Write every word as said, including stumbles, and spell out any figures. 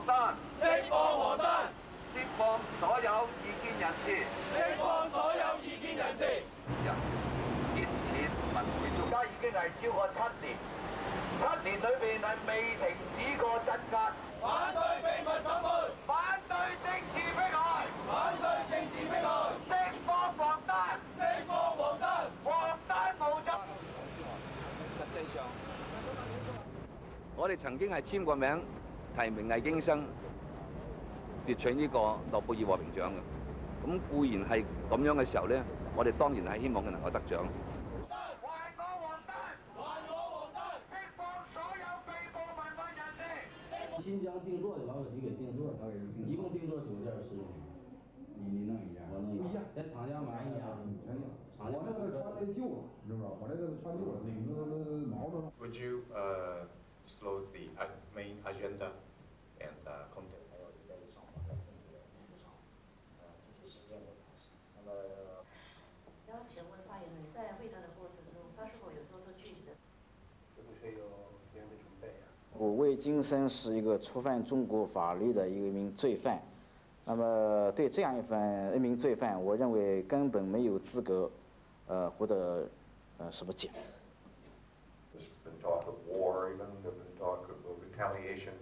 單， 釋放王丹， 釋放所有異見人士， 釋放所有異見人士。 人堅持民主中，而家已經係超過七年，七年裏邊係未停止過鎮壓。 反對秘密審判， 反對政治迫害， 反對政治迫害， 釋放王丹， 釋放王丹， 王丹無罪。實際上，我哋曾經係簽過名提名魏京生奪取呢個諾貝爾和平獎嘅。咁固然係咁樣嘅時候咧，我哋當然係希望佢能夠得獎。還我王丹， 還我王丹， 釋放所有被捕民運人士。 新疆定做的把我题给定做，一共定做九件事情。你你弄一件，我弄一件，在厂家买一样，全定。厂家我这个穿的旧了，知不知道？我这个穿旧了，领子都毛都。 Would you uh, disclose the main agenda and uh, content? 还有一个想法在政治立场，呃，这些实践的方式。那么，邀请问发言人在会谈的过程中，他是否有做出具体的？ 是不是有别人的准备啊？ 我魏京生是一个触犯中国法律的一名罪犯，那么对这样一份一名罪犯，我认为根本没有资格，呃，获得呃什么奖。 There's been talk of war, even there's been talk of retaliation